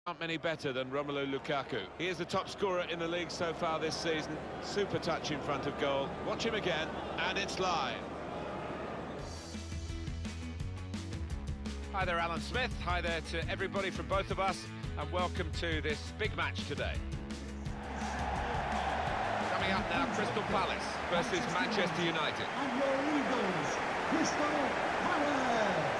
Not many better than Romelu Lukaku. He is the top scorer in the league so far this season. Super touch in front of goal. Watch him again, and it's live. Hi there, Alan Smith. Hi there to everybody from both of us, and welcome to this big match today. Coming up now, Crystal Palace versus Manchester United. And your Eagles, Crystal Palace.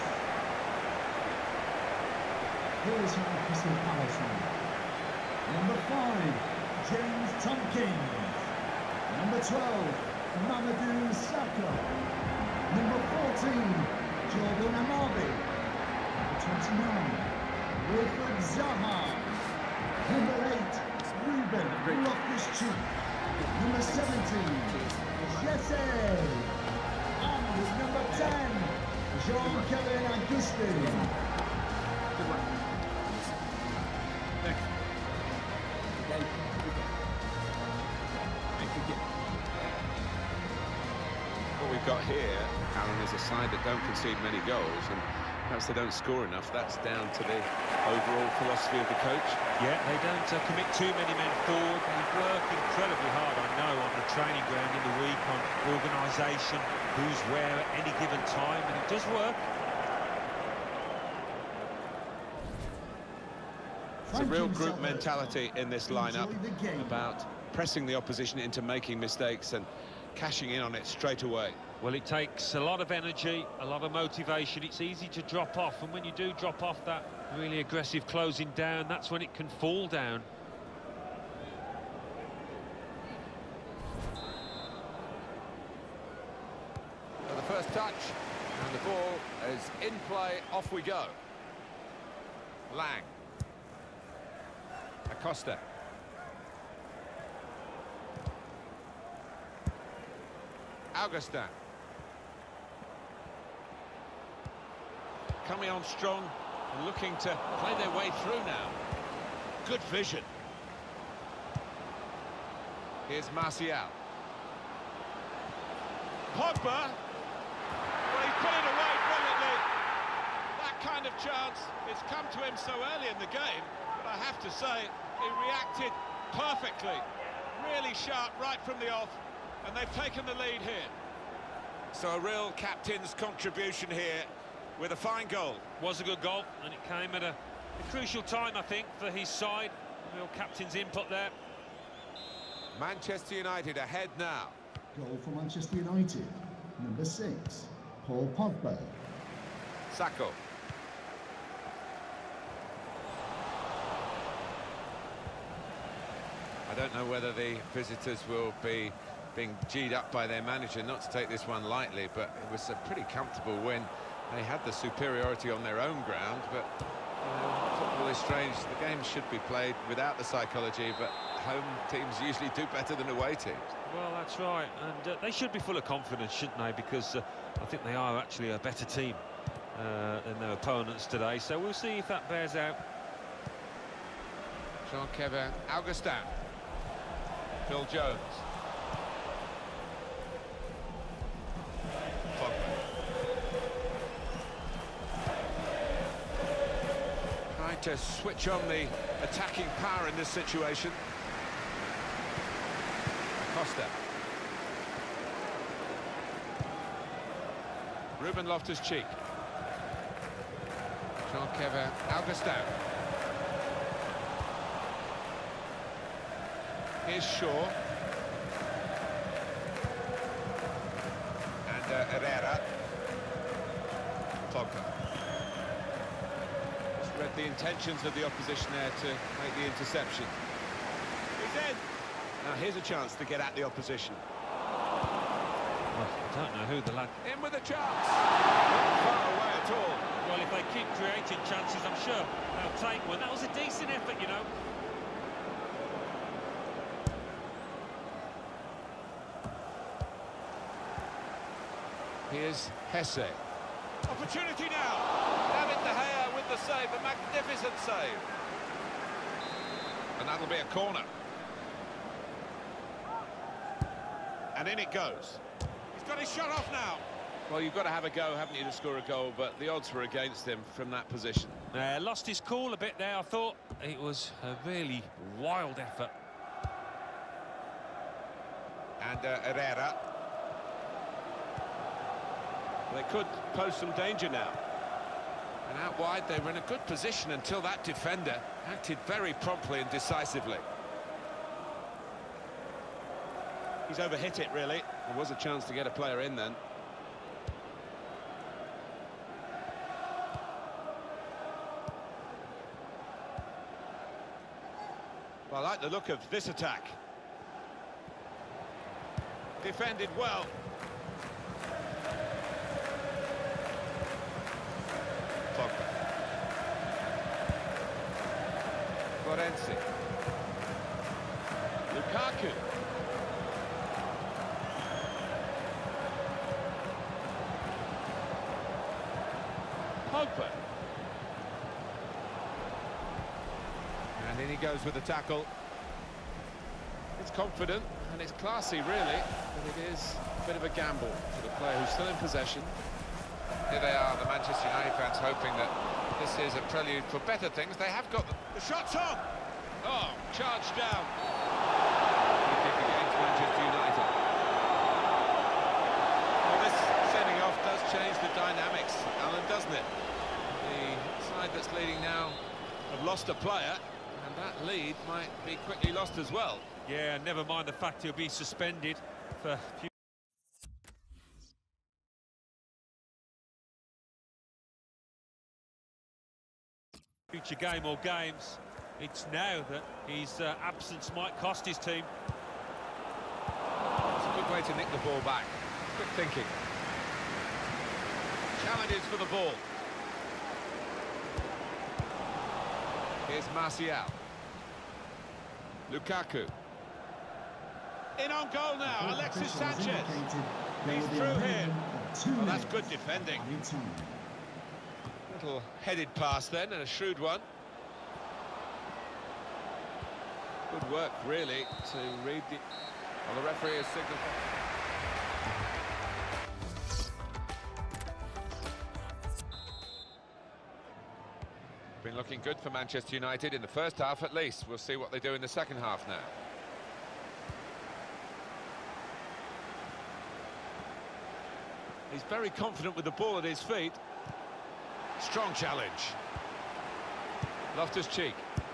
Here's your Crystal Palace one. Number 5, James Tompkins. Number 12, Mamadou Sakho. Number 14, Jordan Amavi. Number 29, Wilfred Zaha. Number 8, Ruben Loftus-Cheek. Number 17, Jesse. And number 10, Jean-Kevin Augustin. Good luck. Thanks. What we've got here, Alan, is a side that don't concede many goals, and perhaps they don't score enough. That's down to the overall philosophy of the coach. Yeah, they don't commit too many men forward. They work incredibly hard, I know, on the training ground in the week, on organisation, who's where at any given time, and it does work. There's a real group mentality in this lineup about pressing the opposition into making mistakes and cashing in on it straight away. Well, it takes a lot of energy, a lot of motivation. It's easy to drop off, and when you do drop off that really aggressive closing down, that's when it can fall down. So the first touch, and the ball is in play, off we go. Lang. Acosta. Augustin. Coming on strong and looking to play their way through now. Good vision. Here's Martial. Pogba. Well, he's put it away brilliantly. That kind of chance, it's come to him so early in the game, but I have to say, he reacted perfectly. Really sharp right from the off, and they've taken the lead here. So a real captain's contribution here with a fine goal. Was a good goal, and it came at a crucial time, I think, for his side. Real captain's input there. Manchester United ahead now. Goal for Manchester United. Number 6, Paul Pogba. Sakho. I don't know whether the visitors will be being G'd up by their manager not to take this one lightly, but it was a pretty comfortable win. They had the superiority on their own ground, but football is strange. The game should be played without the psychology, but home teams usually do better than away teams. Well, that's right, and they should be full of confidence, shouldn't they? Because I think they are actually a better team than their opponents today, so we'll see if that bears out. Jean-Kevin Augustin. Phil Jones. Trying to switch on the attacking power in this situation. Costa. Ruben Loftus-Cheek. Jean-Kevin Augustin. Here's Shaw. And Herrera. Pogba. Just read the intentions of the opposition there to make the interception. He's in. Now here's a chance to get at the opposition. Well, I don't know who the lad... In with a chance. Not far away at all. Well, if they keep creating chances, I'm sure they'll take one. That was a decent effort, you know. Here's Hesse. Opportunity now. David De Gea with the save, a magnificent save. And that'll be a corner. And in it goes. He's got his shot off now. Well, you've got to have a go, haven't you, to score a goal, but the odds were against him from that position. Lost his cool a bit there, I thought. It was a really wild effort. And Herrera. They could pose some danger now. And out wide, they were in a good position until that defender acted very promptly and decisively. He's overhit it, really. There was a chance to get a player in then. Well, I like the look of this attack. Defended well. Pogba. Florenzi. Lukaku. Pogba. And in he goes with the tackle. It's confident and it's classy, really, but it is a bit of a gamble for the player who's still in possession. Here they are, the Manchester United fans, hoping that this is a prelude for better things. They have got the shot's on. Oh, charged down. Free kick against Manchester United. Well, this sending off does change the dynamics, Alan, doesn't it? The side that's leading now have lost a player, and that lead might be quickly lost as well. Yeah, never mind the fact he'll be suspended for future game or games. It's now that his absence might cost his team. It's a good way to nick the ball back. Quick thinking. Challenges for the ball. Here's Martial. Lukaku. In on goal now, Alexis Sanchez. He's through here. Well, that's good defending. Little headed pass then, and a shrewd one. Good work, really, to read the... Well, the referee has signalled... Been looking good for Manchester United in the first half at least. We'll see what they do in the second half now. He's very confident with the ball at his feet. Strong challenge. Loftus-Cheek.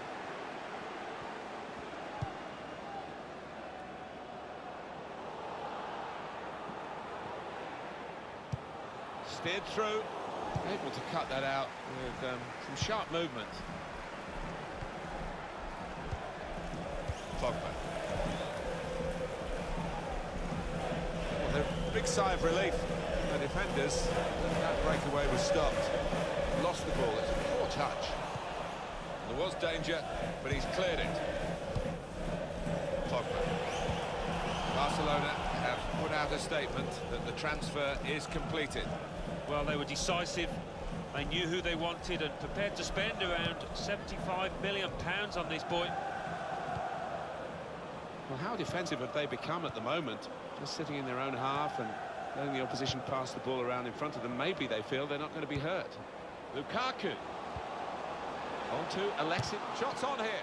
Steered through. Able to cut that out with some sharp movement. Pogba. Well, a big sigh of relief. The defenders, that breakaway was stopped. Lost the ball. It's a poor touch. There was danger, but he's cleared it. Pogba. Barcelona have put out a statement that the transfer is completed. Well, they were decisive. They knew who they wanted and prepared to spend around £75 million on this boy. Well, how defensive have they become at the moment? Just sitting in their own half and letting the opposition pass the ball around in front of them. Maybe they feel they're not going to be hurt. Lukaku. On to Alexis. Shots on here.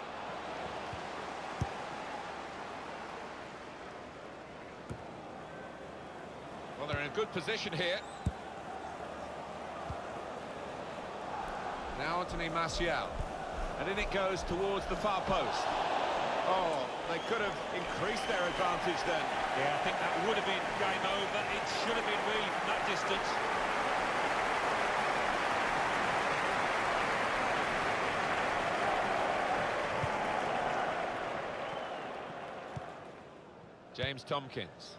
Well, they're in a good position here. Now Anthony Martial. And in it goes towards the far post. Oh, they could have increased their advantage then. Yeah, I think that would have been game over. It should have been really from that distance. James Tompkins.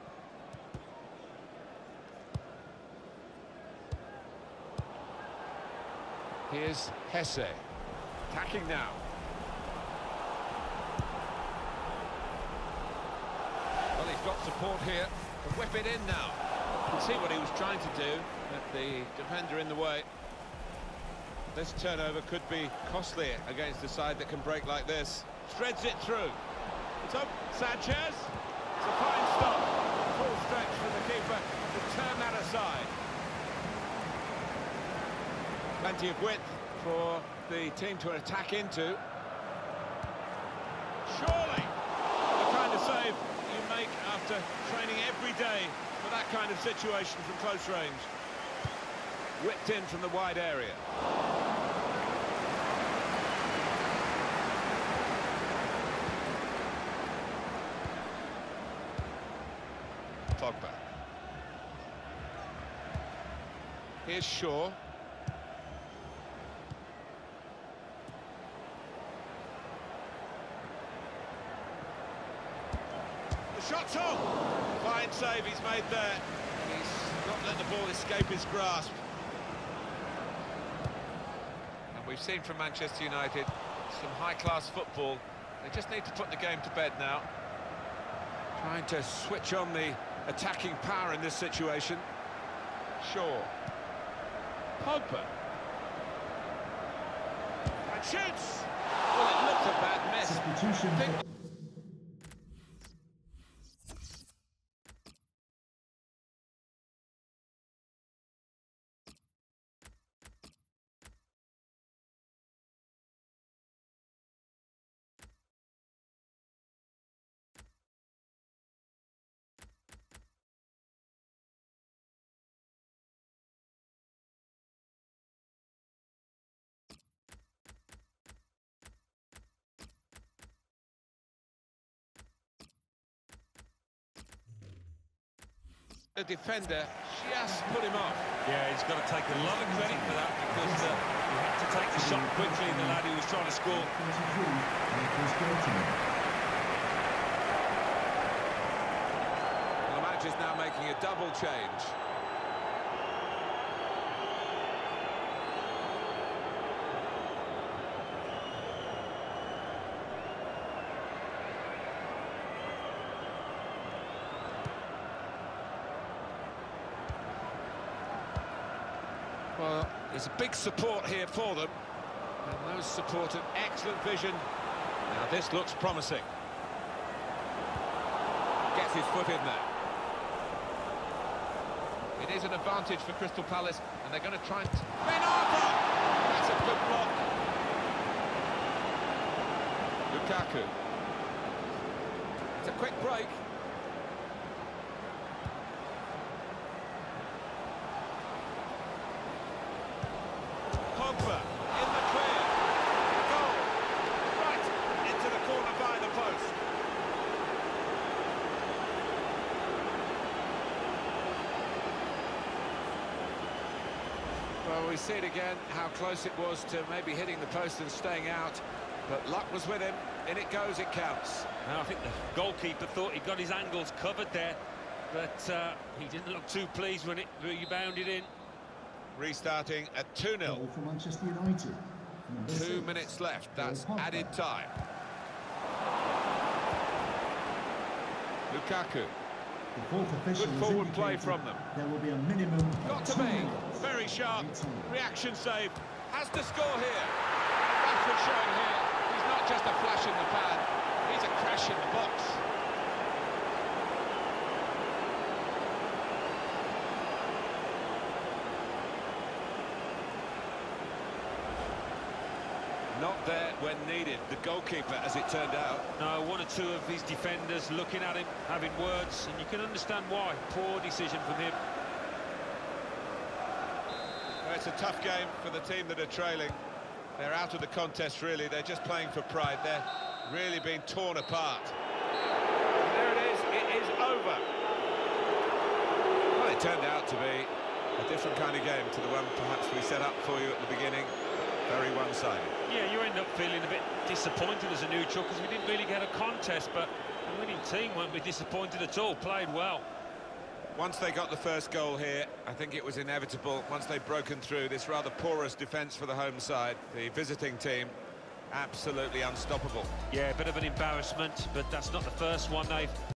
Here's Hesse. Attacking now. Well, he's got support here to whip it in now. You can see what he was trying to do, but the defender in the way. This turnover could be costly against a side that can break like this. Threads it through. It's up. Sanchez. It's a fine stop. Full stretch from the keeper to turn that aside. Plenty of width for the team to attack into. Surely the kind of save you make after training every day for that kind of situation from close range. Whipped in from the wide area. Pogba. Here's Shaw. The shot's on! Fine save he's made there. He's not let the ball escape his grasp. And we've seen from Manchester United some high-class football. They just need to put the game to bed now. Trying to switch on the attacking power in this situation. Shaw. Pogba. And shoots! Well, it looked a bad miss. Substitution. The defender just put him off. Yeah, he's got to take a lot of credit for that because he had to take the shot quickly, the lad who was trying to score. 23, Nicholas Gaten. Well, the match is now making a double change. Well, there's a big support here for them. And those support an excellent vision. Now this looks promising. Gets his foot in there. It is an advantage for Crystal Palace, and they're going to try and... Ben Arthur! That's a good block. Lukaku. It's a quick break. Pogba in the clear. Goal. Right into the corner by the post. Well, we see it again, how close it was to maybe hitting the post and staying out. But luck was with him. In it goes, it counts. Now, I think the goalkeeper thought he got his angles covered there, but he didn't look too pleased when it rebounded in. Restarting at 2-0. Goal for Manchester United. Number 2 6, minutes left. That's Paul Pogba. added time. Lukaku. The fourth official Good has forward play indicated from them. There will be a minimum of Got to 2 be. minutes. Very sharp. Added time. Reaction save. Has to score here. Rashford showing here. He's not just a flash in the pan. He's a crash in the box. Not there when needed, the goalkeeper, as it turned out. No, one or two of his defenders looking at him, having words, and you can understand why. Poor decision from him. Well, it's a tough game for the team that are trailing. They're out of the contest, really. They're just playing for pride. They're really being torn apart. And there it is. It is over. Well, it turned out to be a different kind of game to the one perhaps we set up for you at the beginning. Very one-sided. Yeah, you end up feeling a bit disappointed as a neutral because we didn't really get a contest, but the winning team won't be disappointed at all. Played well. Once they got the first goal here, I think it was inevitable. Once they'd broken through this rather porous defence for the home side, the visiting team, absolutely unstoppable. Yeah, a bit of an embarrassment, but that's not the first one they've